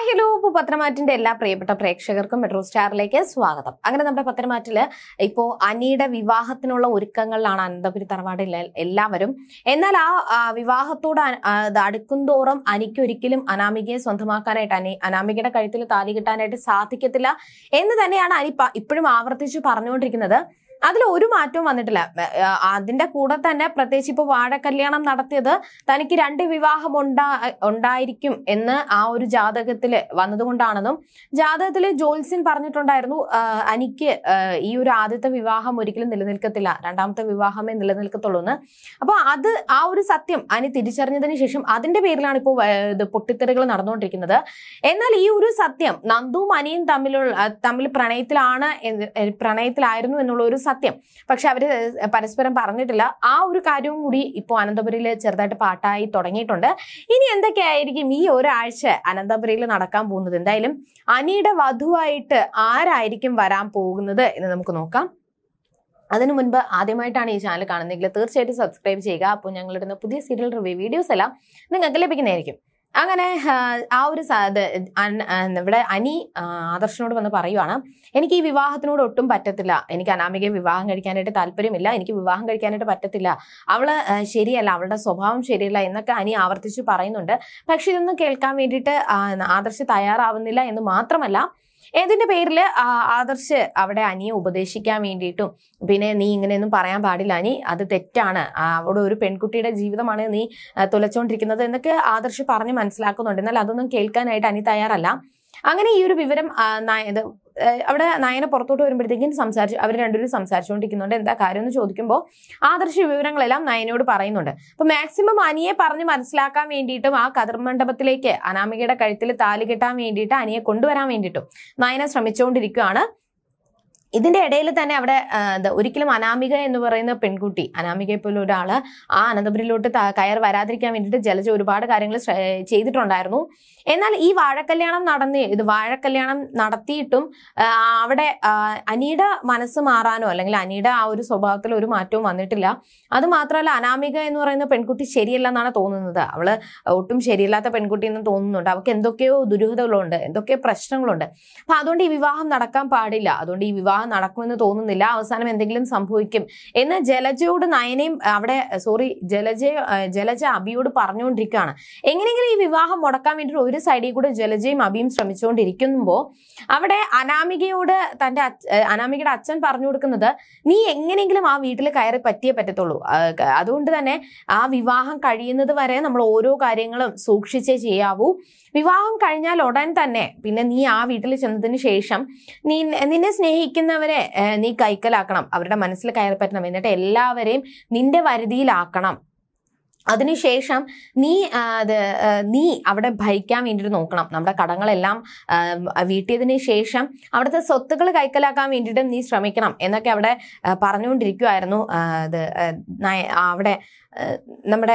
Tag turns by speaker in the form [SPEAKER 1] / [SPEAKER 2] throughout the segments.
[SPEAKER 1] Hi hello പത്രമാറ്റിന്റെ എല്ലാ പ്രിയപ്പെട്ട പ്രേക്ഷകർക്കും മെട്രോ സ്റ്റാറിലേക്ക് സ്വാഗതം. അങ്ങനെ നമ്മുടെ പത്രമാറ്റില് ഇപ്പോ അനിയുടെ വിവാഹത്തിനുള്ള ഒരുക്കങ്ങളിലാണ് അനന്തപുരി തറവാടിൽ എല്ലാവരും. എന്നാൽ ആ വിവാഹത്തോട് അടുക്കുംതോറും അനിക്ക് ഒരിക്കലും അനാമികയെ സ്വന്തമാക്കാനായിട്ട് അനാമികയുടെ കഴുത്തിൽ താലി കിട്ടാനായിട്ട് സാധിക്കത്തില്ല എന്ന് തന്നെയാണ് അനി ഇപ്പോഴും ആവർത്തിച്ച് പറഞ്ഞുകൊണ്ടിരിക്കുന്നത്. അതിൽ ഒരു മാറ്റവും വന്നിട്ടില്ല. അതിന്റെ കൂടെ തന്നെ പ്രത്യേകിച്ച് ഇപ്പൊ വാഴക്കല്യാണം നടത്തിയത് തനിക്ക് 2 വിവാഹം ഉണ്ടായിരിക്കും എന്ന് ആ ഒരു ജാതകത്തില് വന്നതുകൊണ്ടാണെന്നും ജാതകത്തില് ജ്യോത്സ്യൻ പറഞ്ഞിട്ടുണ്ടായിരുന്നു അനിക്ക് ഈ ഒരു ആദ്യത്തെ വിവാഹം ഒരിക്കലും നിലനിൽക്കത്തില്ല, 2ാമത്തെ വിവാഹമേ നിലനിൽക്കത്തുള്ളൂ എന്ന്. അപ്പൊ ആ ഒരു സത്യം അനി തിരിച്ചറിഞ്ഞതിന് ശേഷം അതിന്റെ പേരിലാണ് ഇപ്പോൾ പൊട്ടിത്തെറികൾ നടന്നുകൊണ്ടിരിക്കുന്നത്. എന്നാൽ ഈ ഒരു സത്യം നന്ദുവും അനിയും തമ്മിൽ പ്രണയത്തിലായിരുന്നു എന്നുള്ള ഒരു സത്യം പക്ഷെ അവര് പരസ്പരം പറഞ്ഞിട്ടില്ല. ആ ഒരു കാര്യവും കൂടി ഇപ്പോൾ അനന്തപുരിയിൽ ചെറുതായിട്ട് പാട്ടായി തുടങ്ങിയിട്ടുണ്ട്. ഇനി എന്തൊക്കെയായിരിക്കും ഈ ഒരാഴ്ച അനന്തപുരിയിൽ നടക്കാൻ പോകുന്നത്? എന്തായാലും അനിയുടെ വധുവായിട്ട് ആരായിരിക്കും വരാൻ പോകുന്നത് എന്ന് നമുക്ക് നോക്കാം. അതിനു മുൻപ് ആദ്യമായിട്ടാണ് ഈ ചാനൽ കാണുന്നതെങ്കിൽ തീർച്ചയായിട്ടും സബ്സ്ക്രൈബ് ചെയ്യുക. അപ്പോൾ ഞങ്ങളിടുന്ന പുതിയ സീരിയൽ റിവ്യൂ വീഡിയോസ് എല്ലാം നിങ്ങൾക്ക് ലഭിക്കുന്നതായിരിക്കും. അങ്ങനെ ആ ഒരു ഇവിടെ അനി ആദർശനോട് വന്ന് പറയുവാണ്, എനിക്ക് ഈ വിവാഹത്തിനോട് ഒട്ടും പറ്റത്തില്ല, എനിക്ക് അനാമികയെ വിവാഹം കഴിക്കാനായിട്ട് താല്പര്യമില്ല, എനിക്ക് വിവാഹം കഴിക്കാനായിട്ട് പറ്റത്തില്ല, അവള് ശരിയല്ല, അവളുടെ സ്വഭാവം ശരിയല്ല എന്നൊക്കെ അനി ആവർത്തിച്ച് പറയുന്നുണ്ട്. പക്ഷെ ഇതൊന്നും കേൾക്കാൻ വേണ്ടിയിട്ട് ആദർശ് തയ്യാറാവുന്നില്ല എന്ന് മാത്രമല്ല, ഇതിന്റെ പേരിൽ ആദർശ് അവിടെ അനിയെ ഉപദേശിക്കാൻ വേണ്ടിയിട്ടും പിന്നെ നീ ഇങ്ങനെയൊന്നും പറയാൻ പാടില്ല അനി, അത് തെറ്റാണ്, അവിടെ ഒരു പെൺകുട്ടിയുടെ ജീവിതമാണ് നീ തുലച്ചോണ്ടിരിക്കുന്നത് എന്നൊക്കെ ആദർശ് പറഞ്ഞ് മനസ്സിലാക്കുന്നുണ്ട്. എന്നാൽ അതൊന്നും കേൾക്കാനായിട്ട് അനി തയ്യാറല്ല. അങ്ങനെ ഈ ഒരു വിവരം അവിടെ നയന പുറത്തോട്ട് വരുമ്പോഴത്തേക്കും അവർ രണ്ടുപേരും സംസാരിച്ചുകൊണ്ടിരിക്കുന്നുണ്ട്. എന്താ കാര്യം എന്ന് ചോദിക്കുമ്പോൾ ആദർശ വിവരങ്ങളെല്ലാം നയനയോട് പറയുന്നുണ്ട്. അപ്പൊ മാക്സിമം അനിയെ പറഞ്ഞ് മനസ്സിലാക്കാൻ വേണ്ടിയിട്ടും ആ കതിർമണ്ഡപത്തിലേക്ക് അനാമികയുടെ കഴുത്തിൽ താലി കെട്ടാൻ വേണ്ടിയിട്ട് അനിയെ കൊണ്ടുവരാൻ വേണ്ടിയിട്ടും നയന ശ്രമിച്ചുകൊണ്ടിരിക്കുകയാണ്. ഇതിന്റെ ഇടയിൽ തന്നെ അവിടെ ഒരിക്കലും അനാമിക എന്ന് പറയുന്ന പെൺകുട്ടി, അനാമികയെ പോലെ ഒരാള് ആ അനന്തപുരിയിലോട്ട് കയറി വരാതിരിക്കാൻ വേണ്ടിയിട്ട് ജലജ ഒരുപാട് കാര്യങ്ങൾ ചെയ്തിട്ടുണ്ടായിരുന്നു. എന്നാൽ ഈ വാഴക്കല്യാണം നടത്തിയിട്ടും അവിടെ അനിയുടെ മനസ്സ് മാറാനോ അല്ലെങ്കിൽ അനിയുടെ ആ ഒരു സ്വഭാവത്തിൽ ഒരു മാറ്റവും വന്നിട്ടില്ല. അത് മാത്രമല്ല, അനാമിക എന്ന് പറയുന്ന പെൺകുട്ടി ശരിയല്ല എന്നാണ് തോന്നുന്നത്. അവള് ഒട്ടും ശരിയല്ലാത്ത പെൺകുട്ടി എന്ന് തോന്നുന്നുണ്ട്. അവൾക്ക് എന്തൊക്കെയോ ദുരൂഹതകളുണ്ട്, എന്തൊക്കെയോ പ്രശ്നങ്ങളുണ്ട്. അപ്പൊ അതുകൊണ്ട് ഈ വിവാഹം നടക്കാൻ പാടില്ല, അതുകൊണ്ട് ഈ വിവാഹം നടക്കുമെന്ന് തോന്നുന്നില്ല, അവസാനം എന്തെങ്കിലും സംഭവിക്കും എന്ന് ജലജയോട് നയനയും ജലജ അബിയോട് പറഞ്ഞുകൊണ്ടിരിക്കുകയാണ്. എങ്ങനെയെങ്കിലും ഈ വിവാഹം മുടക്കാൻ വേണ്ടി ഒരു സൈഡിൽ കൂടെ ജലജയും അബിയും ശ്രമിച്ചുകൊണ്ടിരിക്കുമ്പോൾ അവിടെ അനാമികയുടെ അച്ഛൻ പറഞ്ഞു കൊടുക്കുന്നത്, നീ എങ്ങനെയെങ്കിലും ആ വീട്ടിൽ കയറി പറ്റിയേ പറ്റത്തുള്ളൂ, അതുകൊണ്ട് തന്നെ ആ വിവാഹം കഴിയുന്നത് വരെ നമ്മൾ ഓരോ കാര്യങ്ങളും സൂക്ഷിച്ചേ ചെയ്യാവൂ. വിവാഹം കഴിഞ്ഞാൽ ഉടൻ തന്നെ പിന്നെ നീ ആ വീട്ടിൽ ചെന്നതിന് ശേഷം നിന്നെ സ്നേഹിക്കുന്നവരെ നീ കൈക്കലാക്കണം, അവരുടെ മനസ്സിൽ കയറി പറ്റണം, എന്നിട്ട് എല്ലാവരെയും നിന്റെ വരുതിയിലാക്കണം. അതിനുശേഷം നീ അവിടെ ഭരിക്കാൻ വേണ്ടിയിട്ട് നോക്കണം, നമ്മുടെ കടങ്ങളെല്ലാം വീട്ടിയതിന് ശേഷം അവിടുത്തെ സ്വത്തുക്കൾ കൈക്കലാക്കാൻ വേണ്ടിയിട്ട് നീ ശ്രമിക്കണം എന്നൊക്കെ അവിടെ പറഞ്ഞുകൊണ്ടിരിക്കുമായിരുന്നു. അവിടെ നമ്മുടെ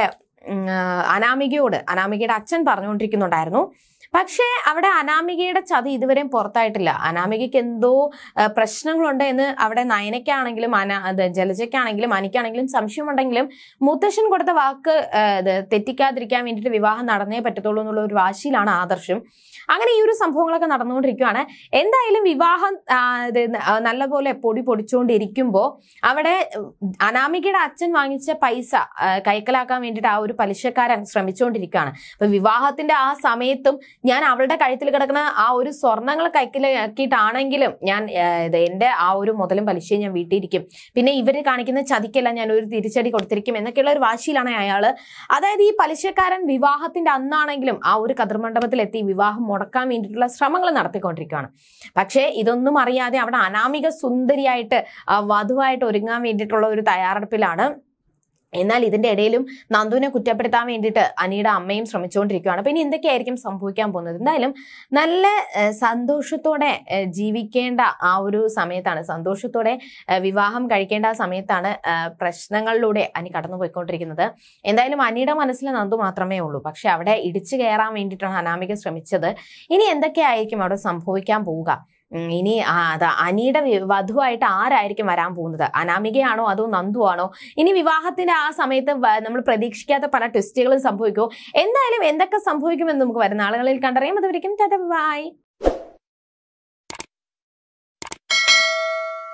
[SPEAKER 1] അനാമികയുടെ അച്ഛൻ പറഞ്ഞുകൊണ്ടിരിക്കുന്നുണ്ടായിരുന്നു. പക്ഷേ അവിടെ അനാമികയുടെ ചതി ഇതുവരെയും പുറത്തായിട്ടില്ല. അനാമികയ്ക്ക് എന്തോ പ്രശ്നങ്ങളുണ്ട് എന്ന് അവിടെ നയനയ്ക്കാണെങ്കിലും ജലജയ്ക്കാണെങ്കിലും അനിക്കാണെങ്കിലും സംശയമുണ്ടെങ്കിലും മുത്തശ്ശൻ കൊടുത്ത വാക്ക് തെറ്റിക്കാതിരിക്കാൻ വേണ്ടിയിട്ട് വിവാഹം നടന്നേ പറ്റത്തുള്ളൂ എന്നുള്ള ഒരു വാശിയിലാണ് ആദർശം. അങ്ങനെ ഈ ഒരു സംഭവങ്ങളൊക്കെ നടന്നുകൊണ്ടിരിക്കുകയാണ്. എന്തായാലും വിവാഹം നല്ലപോലെ പൊടിച്ചുകൊണ്ടിരിക്കുമ്പോൾ അവിടെ അനാമികയുടെ അച്ഛൻ വാങ്ങിച്ച പൈസ കൈക്കലാക്കാൻ വേണ്ടിയിട്ട് ആ ഒരു പലിശക്കാരൻ ശ്രമിച്ചുകൊണ്ടിരിക്കുകയാണ്. അപ്പൊ വിവാഹത്തിന്റെ ആ സമയത്തും ഞാൻ അവളുടെ കഴുത്തിൽ കിടക്കുന്ന ആ ഒരു സ്വർണ്ണങ്ങൾ കൈക്കലാക്കിയിട്ടാണെങ്കിലും ഞാൻ എന്റെ ആ ഒരു മുതലും പലിശയും ഞാൻ വീട്ടിയിരിക്കും, പിന്നെ ഇവര് കാണിക്കുന്ന ചതിക്കെല്ലാം ഞാൻ ഒരു തിരിച്ചടി കൊടുത്തിരിക്കും എന്നൊക്കെയുള്ള ഒരു വാശിയിലാണ് അയാള്. അതായത് ഈ പലിശക്കാരൻ വിവാഹത്തിന്റെ അന്നാണെങ്കിലും ആ ഒരു കതിർമണ്ഡപത്തിലെത്തി വിവാഹം മുടക്കാൻ വേണ്ടിയിട്ടുള്ള ശ്രമങ്ങൾ നടത്തിക്കൊണ്ടിരിക്കുകയാണ്. പക്ഷേ ഇതൊന്നും അറിയാതെ അവിടെ അനാമിക സുന്ദരിയായിട്ട് വധുവായിട്ട് ഒരുങ്ങാൻ വേണ്ടിയിട്ടുള്ള ഒരു തയ്യാറെടുപ്പിലാണ്. എന്നാൽ ഇതിന്റെ ഇടയിലും നന്ദുവിനെ കുറ്റപ്പെടുത്താൻ വേണ്ടിയിട്ട് അനിയുടെ അമ്മയും ശ്രമിച്ചുകൊണ്ടിരിക്കുകയാണ്. അപ്പൊ ഇനി എന്തൊക്കെയായിരിക്കും സംഭവിക്കാൻ പോകുന്നത്? എന്തായാലും നല്ല സന്തോഷത്തോടെ ജീവിക്കേണ്ട ആ ഒരു സമയത്താണ്, സന്തോഷത്തോടെ വിവാഹം കഴിക്കേണ്ട ആ സമയത്താണ് പ്രശ്നങ്ങളിലൂടെ അനി കടന്നുപോയിക്കൊണ്ടിരിക്കുന്നത്. എന്തായാലും അനിയുടെ മനസ്സിൽ നന്ദു മാത്രമേ ഉള്ളൂ. പക്ഷെ അവിടെ ഇടിച്ചു കയറാൻ വേണ്ടിയിട്ടാണ് അനാമിക ശ്രമിച്ചത്. ഇനി എന്തൊക്കെയായിരിക്കും അവിടെ സംഭവിക്കാൻ പോവുക? ഇനി അനിയുടെ വധുവായിട്ട് ആരായിരിക്കും വരാൻ പോകുന്നത്? അനാമികയാണോ അതോ നന്ദു ആണോ? ഇനി വിവാഹത്തിന്റെ ആ സമയത്ത് നമ്മൾ പ്രതീക്ഷിക്കാത്ത പല ട്വിസ്റ്റുകളും സംഭവിക്കുമോ? എന്തായാലും എന്തൊക്കെ സംഭവിക്കുമെന്ന് നമുക്ക് വരുന്ന ആളുകളിൽ കണ്ടറിയാം. അതുവരെയും ടാറ്റാ ബൈ.